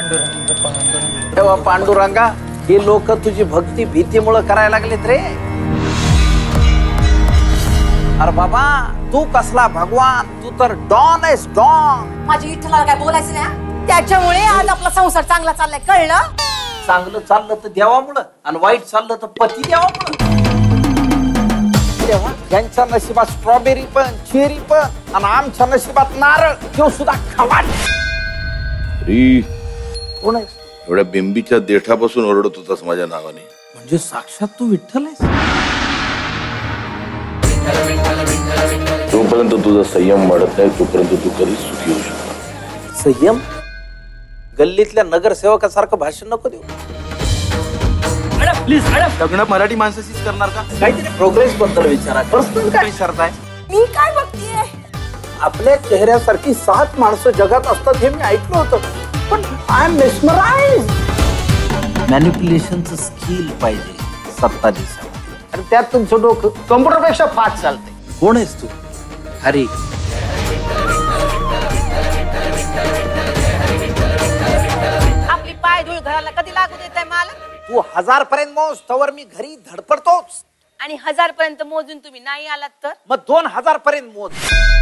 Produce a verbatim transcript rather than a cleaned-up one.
पांडुरंग पांडुरंग तेव्हा पांडुरंगा ही लोक तुझी भक्ती भीतीमुळे करायला लागलेत रे. अरे बाबा तू कसला भगवान, तू तर डॉन आहेस डॉन. माझी विठ्ठलाला काय बोलायचं नाही, त्याच्यामुळे आज आपला संसार चांगला चाललाय, कळलं? चांगलं चाललं तर देवामुळं आणि वाईट चाललं तर पती देवामुळं. तेव्हा यांच्या नशिबात स्ट्रॉबेरी पण चेरी पण आणि आमच्या नशिबात नारळ तो सुद्धा खवाट. री कोण आहेस? एवढ्या बिंबीच्या देठापासून ओरडत होतास माझ्या नावाने. म्हणजे साक्षात तू विठ्ठल आहेस. जोपर्यंत तुझा संयम वाढत नाही तोपर्यंत तू कधीच सुखी होऊ शकतो. संयम? गल्लीतल्या नगरसेवकासारखं भाषण नको देऊ. प्लीज लग्न मराठी माणसाशीच करणार का? काहीतरी प्रोग्रेस बद्दल विचारा. पर्सनल काय विचारताय? मी काय बघतीये? आपल्या चेहऱ्यासारखी सात माणसं जगात असतात हे मी ऐकलं होतं, पण आय एम मेस्मराइज्ड. मॅनिप्युलेशनचं स्किल पाहिजे सत्ता दिसा, आणि त्यात तुमचं डोकं कम्प्युटरपेक्षा फास्ट चालतंय. कोण आहेस तू? हरी. आपली पाय धूळ घराला कधी लागू देत आहे मला? तू हजार पर्यंत मोज तवर मी घरी धडपडतोच. आणि हजार पर्यंत मोजून तुम्ही नाही आलात तर मग दोन हजार पर्यंत मोज.